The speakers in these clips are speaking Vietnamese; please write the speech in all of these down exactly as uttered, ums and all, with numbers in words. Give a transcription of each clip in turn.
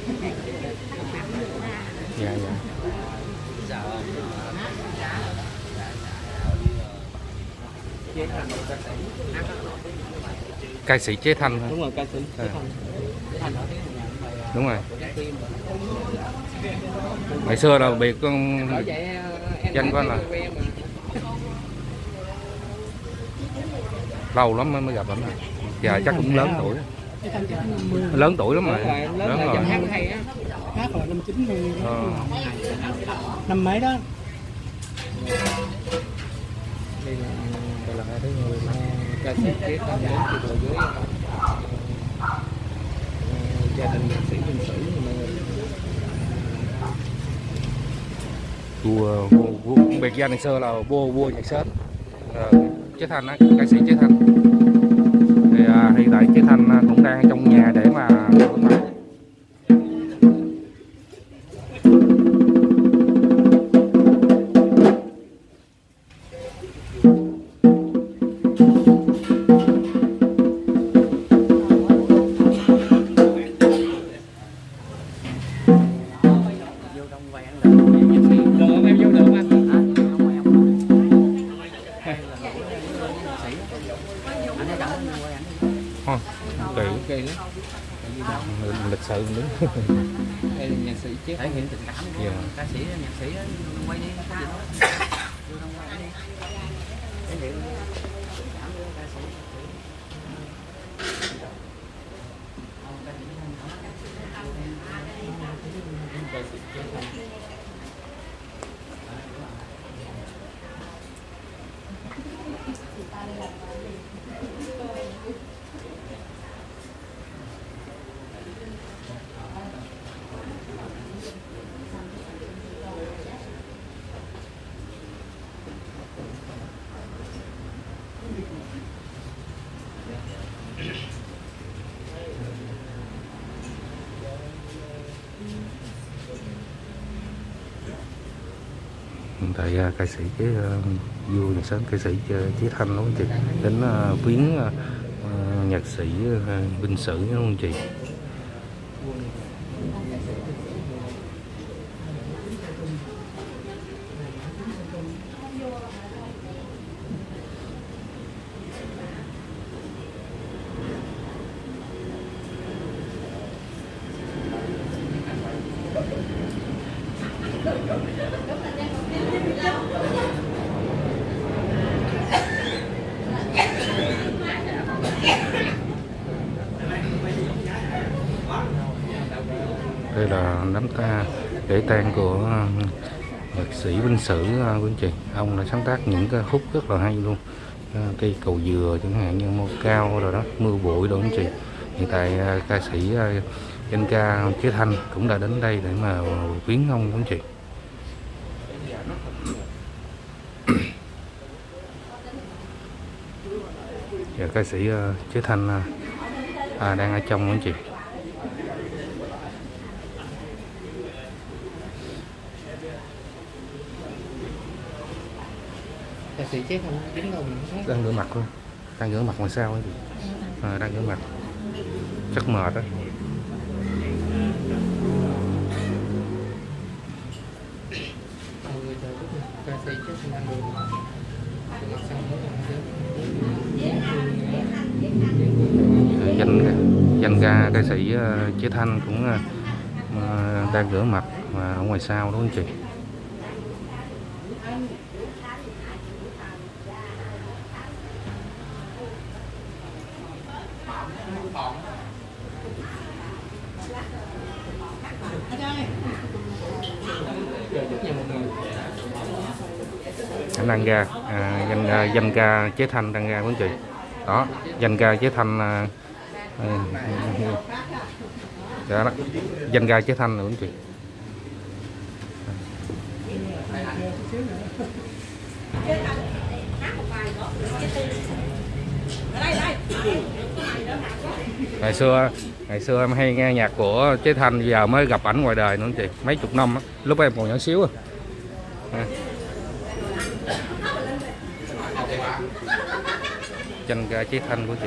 Dạ dạ. Ca sĩ Chế Thanh hả? Đúng rồi, ca sĩ Chế Thanh. Thanh. Đúng rồi. Ngày xưa là biệt con danh của anh là lâu lắm mới mới gặp anh. Giờ chắc cũng lớn tuổi. Lớn tuổi lắm rồi. Lớn rồi. Hát là năm chín mươi. Năm mấy đó. Đây là đây là cái người ca sĩ Chế Thanh đến từ dưới gia đình nhạc sĩ Vinh Sử. Vua, vua, vua biệt danh ngày xưa là vua vua nhạc sến. À, Chế Thanh á, ca sĩ Chế Thanh. Thì à, hiện tại Chế Thanh cũng đang trong nhà để mà rửa mặt. Kỳ kỳ lắm, lịch sự đúng. Đây là nhạc sĩ Chế thể hiện tình cảm của yeah. ca sĩ nhạc sĩ quay đi cái gì đó vô trong quay đi thể hiện tình cảm của ca sĩ. Hiện tại ca sĩ cái uh, vua nhạc sến ca sĩ Chế Thanh đúng không chị, đến uh, viếng uh, nhạc sĩ uh, Vinh Sử đúng không chị. Đây là đám ta lễ tang của nhạc sĩ Vinh Sử quý anh chị. Ông đã sáng tác những cái khúc rất là hay luôn. Cây cầu dừa chẳng hạn như Mô Cao rồi đó, Mưa Bụi đồ anh chị. Hiện tại ca sĩ danh ca Chế Thanh cũng đã đến đây để mà viếng ông quý anh chị. Và ca sĩ Chế Thanh à, đang ở trong quý anh chị. Ca sĩ Chế Thanh đứng đâu đang rửa mặt luôn, đang rửa mặt ngoài sao ấy à, đang rửa mặt chắc mệt đó. Ca sĩ Chế Thanh đang rửa mặt. danh danh ca ca sĩ Chế Thanh cũng uh, đang rửa mặt mà ở ngoài sao đúng không chị. Anh đang ra à, danh danh ca Chế Thanh đang ra quý anh chị. Đó, danh ca Chế Thanh à, đó, đó. Danh ca Chế Thanh rồi quý anh chị. Ngày xưa ngày xưa em hay nghe nhạc của Chế Thanh, giờ mới gặp ảnh ngoài đời nữa chị, mấy chục năm á, lúc em còn nhỏ xíu à. Danh ca Chế Thanh của chị.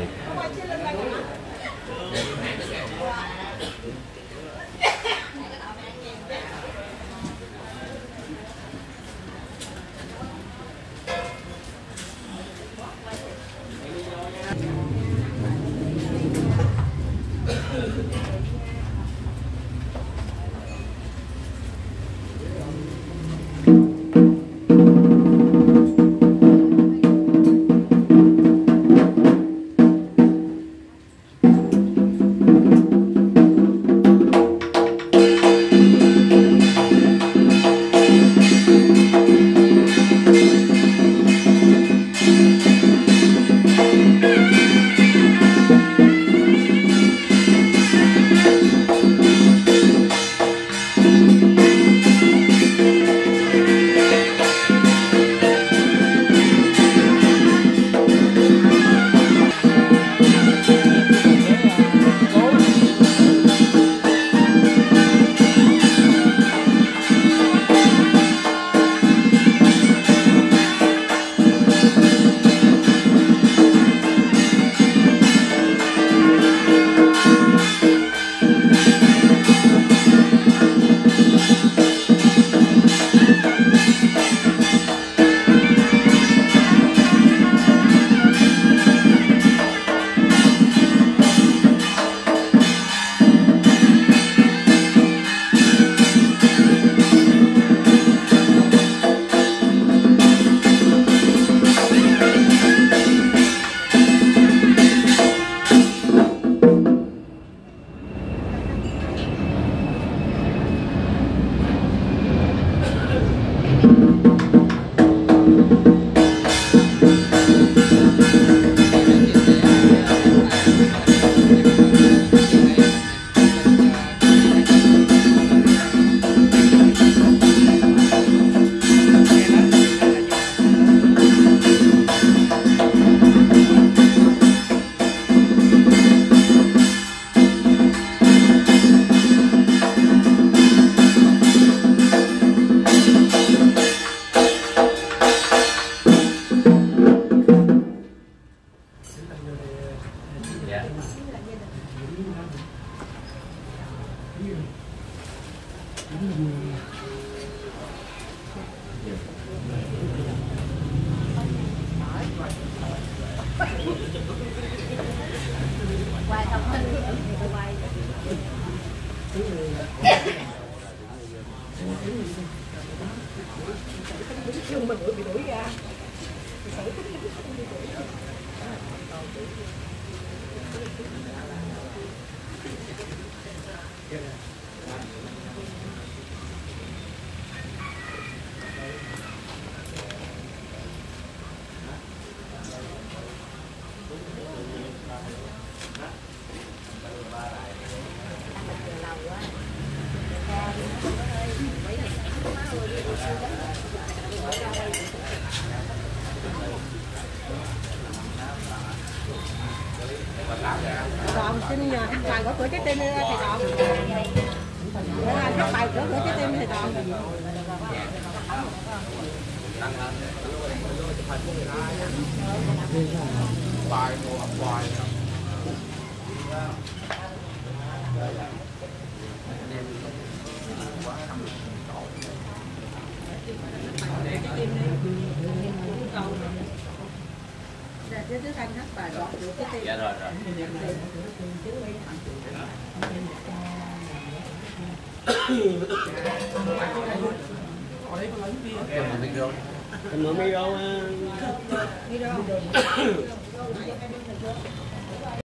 Quay thông tin quay nhưng mà đuổi bị đuổi ra còn xin nhờ thằng bài gõ cửa trái tim đi thầy còn thằng bài gõ cửa trái tim thầy còn bài một bài chứ thứ thanh hát bài gõ cửa trái tim. Dạ rồi rồi. Em mở micro. Micro.